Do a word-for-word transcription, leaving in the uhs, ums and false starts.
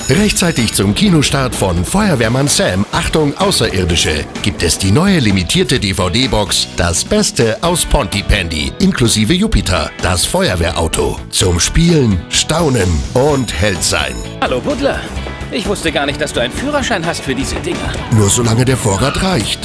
Rechtzeitig zum Kinostart von Feuerwehrmann Sam, Achtung Außerirdische, gibt es die neue limitierte D V D-Box Das Beste aus Pontypandy, inklusive Jupiter, das Feuerwehrauto. Zum Spielen, Staunen und Held sein. Hallo Buddler, ich wusste gar nicht, dass du einen Führerschein hast für diese Dinger. Nur solange der Vorrat reicht.